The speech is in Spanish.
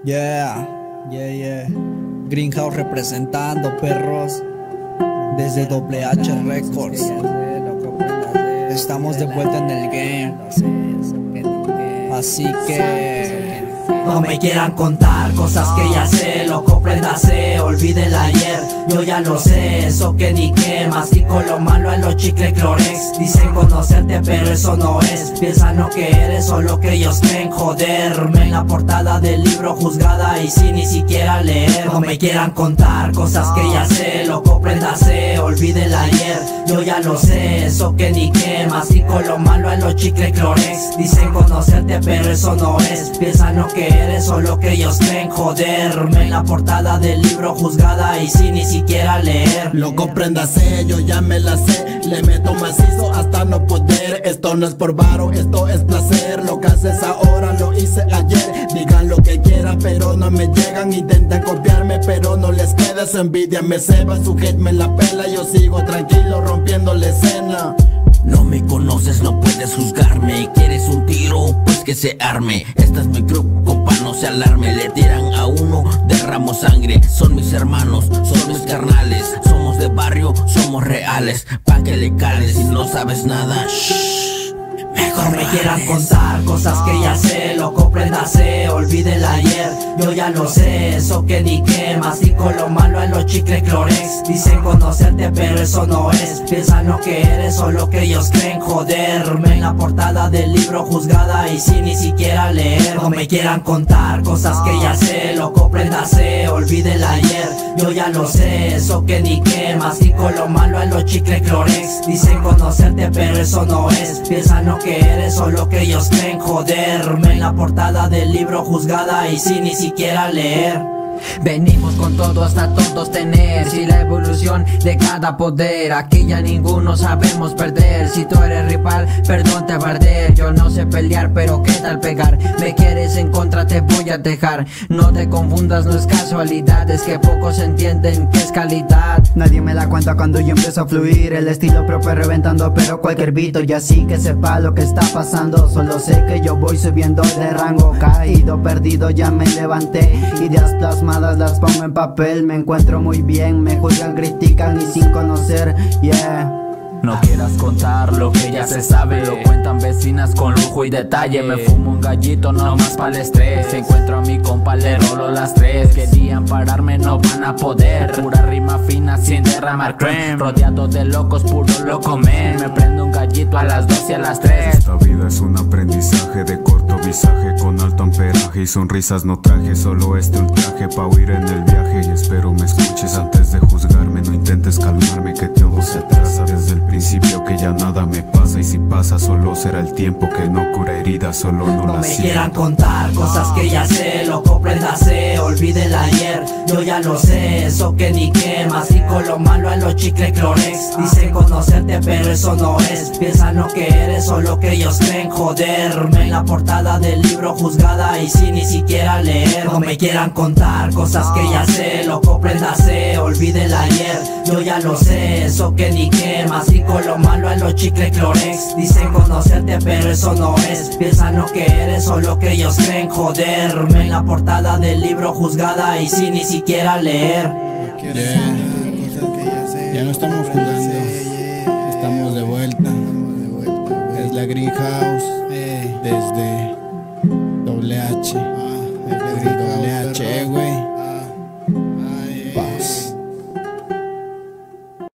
Yeah, yeah. Greenhouse representando, perros. Desde WH Records. Estamos de vuelta en el game. Así que no me quieran contar cosas que ya sé, lo compréndase, olvide el ayer. Yo ya lo sé, eso que ni qué. Mastico lo malo a los chicle clorex. Dicen conocerte pero eso no es. Piensan lo que eres o lo que ellos creen. Joderme en la portada del libro juzgada y sin ni siquiera leer. No me quieran contar cosas que ya sé, lo compréndase, olvide el ayer. Yo ya lo sé, eso que ni qué. Mastico lo malo a los chicle clorex. Dicen conocerte pero eso no es. Piensan lo que eres o lo que ellos creen. Joderme en la portada del libro juzgada y sin ni siquiera leer. Lo compréndase, yo ya me la sé. Le meto macizo hasta no poder. Esto no es por varo, esto es placer. Lo que haces ahora lo hice ayer. Digan lo que quieran pero no me llegan. Intentan copiarme pero no les queda. Su envidia me ceba, su hate me la pela. Yo sigo tranquilo rompiendo la escena. No me conoces, no puedes juzgarme. ¿Quieres un tiro? Pues que se arme. Esta es mi crew, compa, no se alarme. Le tiran a uno, derramo sangre. Son mis hermanos, son mis carnales. Somos de barrio, somos reales. Pa' que le cales, si no sabes nada, shh. Mejor me quieran contar cosas que ya sé, lo compréndase, olvide el ayer. Yo ya lo sé, eso que ni qué. Mastico lo malo a los chicle clorex. Dicen conocerte pero eso no es. Piensan lo que eres o lo que ellos creen. Joderme en la portada del libro juzgada y sin ni siquiera leer. No me quieran contar cosas que ya sé, lo compréndase, olvide el ayer. Yo ya lo sé, eso que ni qué. Mastico lo malo a los chicle clorex. Dicen conocerte pero eso no es. Piensan lo que eres o lo que ellos creen. Joderme en la portada del libro juzgada y sin ni siquiera leer. Venimos con todo hasta todos tener. Si la evolución de cada poder, aquí ya ninguno sabemos perder. Si tú eres rival, perdón te barder. Yo no sé pelear, pero qué tal pegar. Me quieres en contra, te voy a dejar. No te confundas, no es casualidad. Es que pocos entienden que es calidad. Nadie me da cuenta cuando yo empiezo a fluir. El estilo propio reventando, pero cualquier beat. Y así que sepa lo que está pasando. Solo sé que yo voy subiendo de rango. Caído, perdido, ya me levanté. Ideas plasmadas las pongo en papel. Me encuentro muy bien, me juzgan, critican y sin conocer, yeah. No quieras contar lo que ya se sabe. Lo cuentan vecinas con lujo y detalle. Me fumo un gallito nomás pa'l estrés. Encuentro a mi compa, le rolo las tres. Querían pararme, no van a poder. Pura rima fina sin derramar creme. Rodeado de locos, puro loco men. Me prendo un gallito a las 2 y a las 3. Esta vida es un aprendizaje de corto visaje. Con alto amperaje y sonrisas no traje. Solo este ultraje pa' huir en el viaje. Y espero me escuches antes de juzgarme. No intentes calmarme que todo se atrasa desde el principio, que ya nada me pasa. Y si pasa solo será el tiempo que no cura heridas, solo no No las me siento. quieran contar cosas que ya sé, lo compréndase, olvide el ayer. Yo ya lo sé, eso que ni qué. Mastico lo malo a los chicle clorex. Dicen conocerte pero eso no es. Piensan lo que eres o lo que ellos creen. Joderme en la portada del libro juzgada y sin ni siquiera leer. No me quieran contar cosas que ya sé, lo compréndase, olvide el ayer. Yo ya lo sé, eso que ni qué. Mastico lo malo a los chicle clorex. Dicen conocerte pero eso no es. Piensan lo que eres o lo que ellos creen. Joderme en la portada del libro juzgada y sin ni siquiera leer. ya no estamos jugando, estamos de vuelta. Es la Greenhouse desde WH.